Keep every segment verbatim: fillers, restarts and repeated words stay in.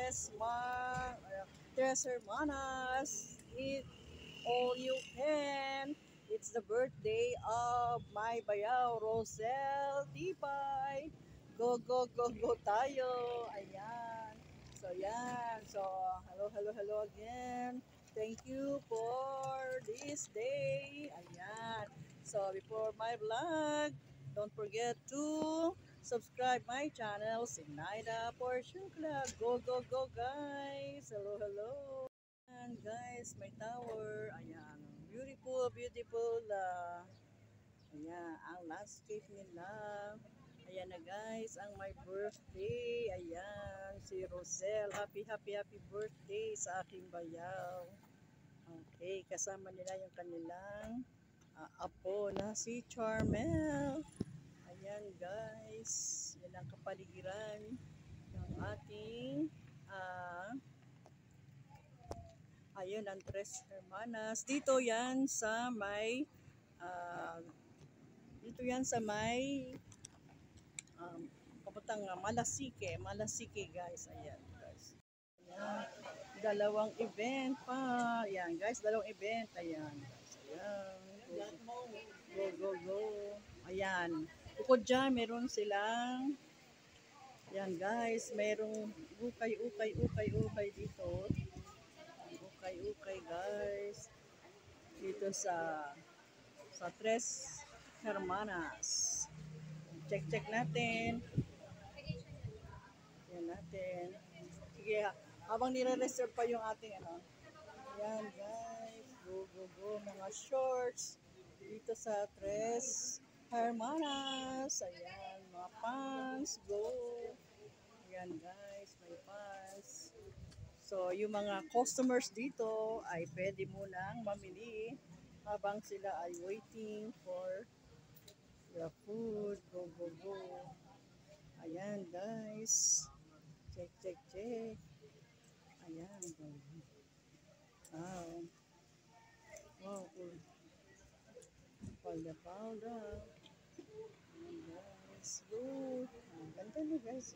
Tres, ma, Tres Hermanas. Eat all you can. It's the birthday of my bayaw, Rosel Tipay. Go, go, go, go tayo. Ayan. So, yan. So, hello, hello, hello again. Thank you for this day. Ayan. So, before my vlog, don't forget to subscribe my channel, Signaida Portion Club. Go, go, go, guys. Hello, hello. Ayan, guys, may tower. Ayan. Beautiful, beautiful. Uh, ayan, ang landscape nila. Ayan na guys, ang my birthday. Ayan, si Rosel. Happy, happy, happy birthday sa aking bayaw. Okay, kasama nila yung kanilang uh, apo na si Charmel. Ayan guys, yan ang kapaligiran ng ating uh, ayun ang Tres Hermanas. Dito yan sa may uh, dito yan sa may um, kapatang uh, Malasike, Malasike guys. Ayan guys. Ayan. Dalawang event pa. Ayan guys, dalawang event. Ayan guys. Ayan. Go, go, go, go. Ayan. Bukod dyan, meron silang ayan guys, merong ukay, ukay, ukay, ukay dito. Ukay, ukay guys. Dito sa sa Tres Hermanas. Check, check natin. Yan natin. Sige, habang nire-reserve pa yung ating ano. Yan guys. Go, go, go. Mga shorts. Dito sa Tres Hermanas. Ayan, mga pants. Go. Ayan guys, may pants. So, yung mga customers dito ay pwede munang mamili habang sila ay waiting for the food. Go, go, go. Ayan guys. Check, check, check. Ayan. Wow. Wow, cool. Palda, palda. Ayan guys. Go. Ang ganda na guys.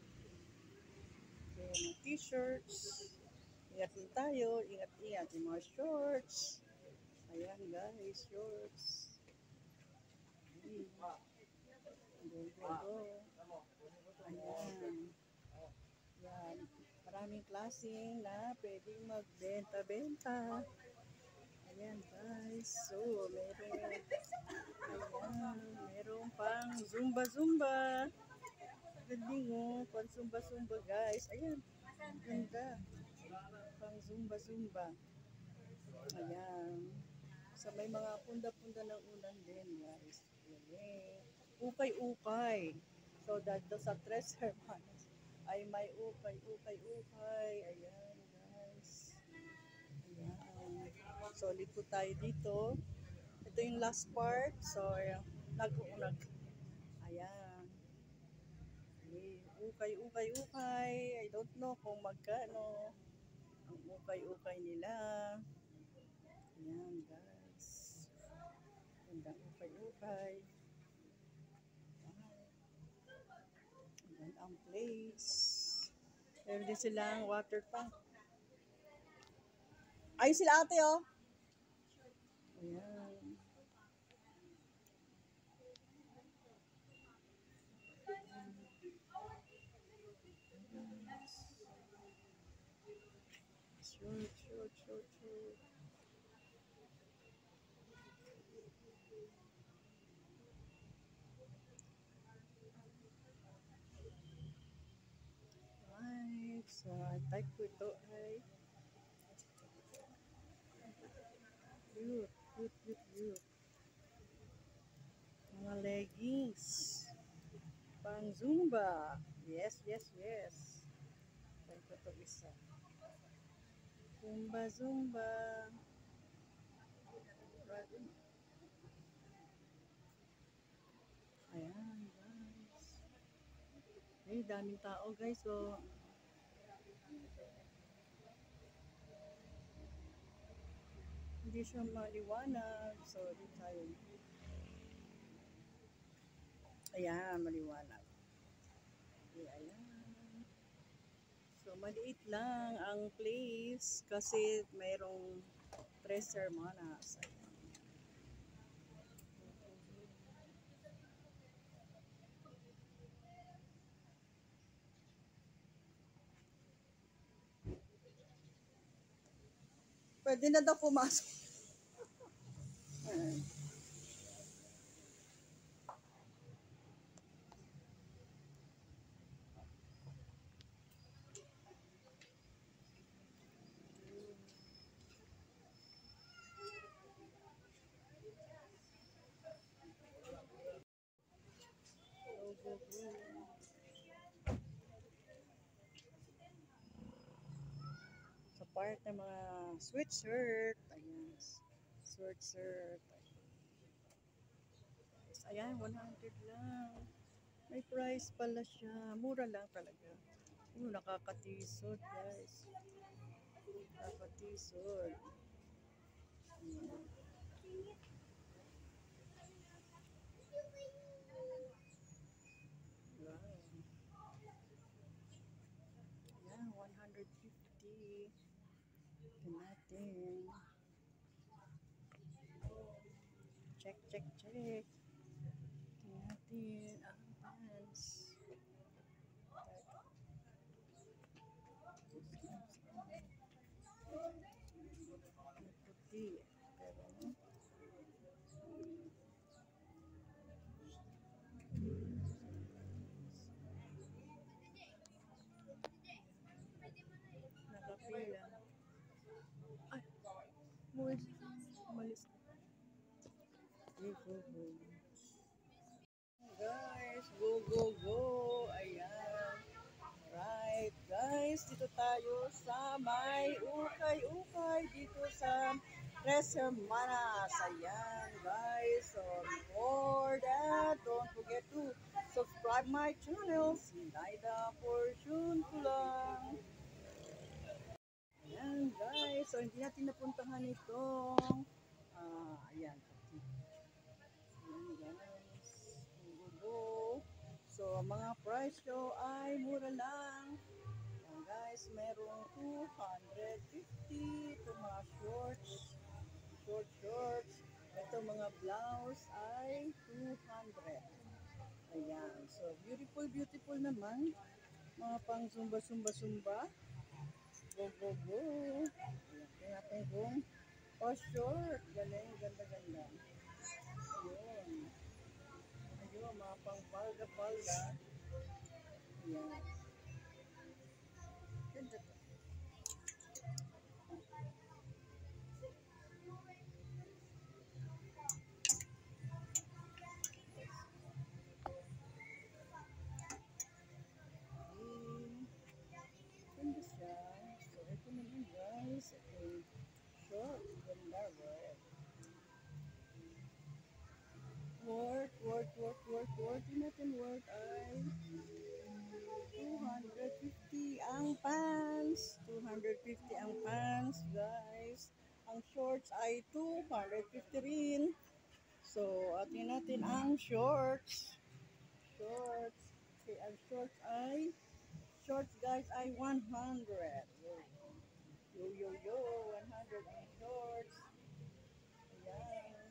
Okay, mga t-shirts. Ingat din tayo. Ingat-ingat. Yung mga shorts. Ayan guys, shorts. Ayan. Go, go, go. Ayan. Ayan. Maraming klaseng na pwedeng magbenta-benta. Ayan guys. So, meron. Ayan. Meron pang zumba-zumba. Galing oh. Pang zumba-zumba guys. Ayan. Ganda. Pang zumba-zumba. Ayan. Sa may mga punda-punda ng ulan din guys. Galing. Ukay-ukay. So, dito sa Tres Hermanas ay may ukay, ukay, ukay. Ayan, guys. Ayan. Solid po tayo dito. Ito yung last part. So, ayan. Nag-uunag. Ayan. Ukay, ukay, ukay. I don't know kung magkano ang ukay-ukay nila. Ayan, guys. Gandang ukay-ukay. Ayan ang place. Meron din silang water tank. Ayun sila ate oh. Ayan. Short, short, short, short. Right. So, type ko ito ay cute, cute, cute, cute. Mga leggings. Pang Zumba. Yes, yes, yes. Type ko ito isa. Zumba, Zumba. Ayan, guys. Ay, daming tao, guys. So, hindi siya maliwanag. So, di tayo. Ayan, maliwanag. Okay, ayan. So, So, maliit lang ang place kasi mayroong tres hermanas. Pwede na daw pumasok. Ayan. Go, go, go. Sa part ng mga sweatshirt. Ayan. Sweatshirt. Ayan, one hundred lang. May price pala siya. Mura lang talaga. Yung nakakatisod, guys. Nakakatisod. Ayan. Wow. Ayan, one hundred fifty. Ito natin. Check, check, check. Ito natin ang pants. Puti. Pero, no? Nakapila. Ay, umalis. Umalis. Go, go, go. Guys, go, go, go. Ayan. Right, guys, dito tayo sa may ukay-ukay dito sa Tres Hermanas. Ayan, guys. So, before that, don't forget to subscribe my channel. Sinaida Fortune ko lang. Ayan, guys. So, hindi natin napuntahan itong ah, ayan. Ayan, guys. Go, go, go. So, mga price nyo ay mura lang. Ayan, guys, merong two hundred fifty. Ito mga shorts. Short shorts. Ito mga blouse ay two hundred. Ayan. So, beautiful, beautiful naman. Mga pang zumba, zumba, zumba. Go, go, go. Ayan, tingnan natin kung oh, short. Galing, ganda, ganda. Ayun. Ayun, mga pang palga-palga. Ayan. Ganda to. Ganda siya. So, ito naman guys. Ito yung short. Ganda, right? Worth, worth, worth, worth, worth. Yung natin worth ay two hundred fifty ang pants. two hundred fifty ang pants, guys. Ang shorts ay two hundred fifty rin. So, atin natin ang shorts. Shorts. Okay, ang shorts ay shorts guys ay one hundred. Yo, yo, yo, one hundred ang shorts. Ayan.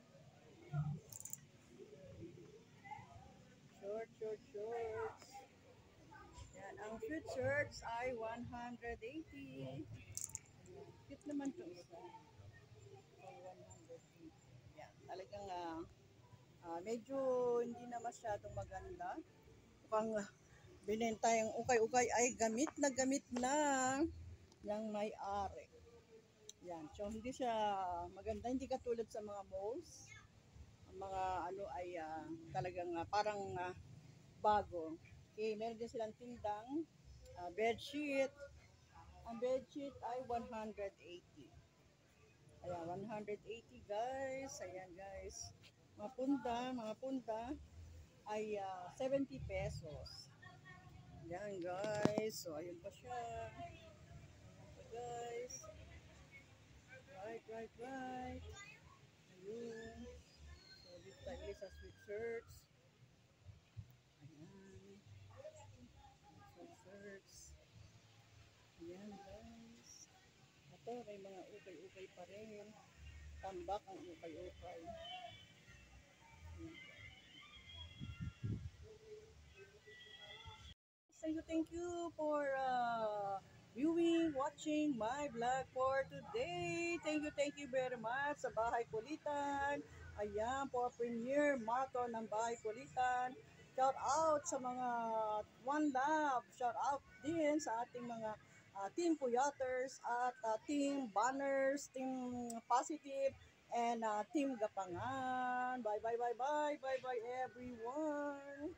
Short, short, shorts. Yan, ang sweatshirts ay one hundred eighty. Cute naman to isa. Ay, one hundred eighty. Yan, talagang uh, uh, medyo hindi na masyadong maganda. Mukhang uh, binenta yung ukay-ukay ay gamit na gamit na ng may-ari. Yan, so hindi siya maganda, hindi katulad sa mga malls. Ang mga ano ay uh, talagang uh, parang uh, bago. Okay, meron din silang tindang uh, bedsheet. Ang bedsheet ay one hundred eighty. Ayan, one hundred eighty guys. Ayan guys. Mga punda, mga punda ay uh, seventy pesos. Ayan guys. So, ayun pa siya. Ayan pa guys. Right, right, right. Ayun. So, dito tayo sa sweatshirts. Ayan. Sweatshirts. to, may mga ukay-ukay pa rin. Tambak ang ukay-ukay. Thank you, thank you for uh, viewing, watching my vlog for today. Thank you, thank you very much sa Bahay Kulitan. Ayan, for premiere marathon ng Bahay Kulitan. Shout out sa mga One Love. Shout out din sa ating mga uh, Team Puyaters at uh, Team Banners, Team Positive, and uh, Team Gapangan. Bye, bye, bye, bye, bye, bye, everyone.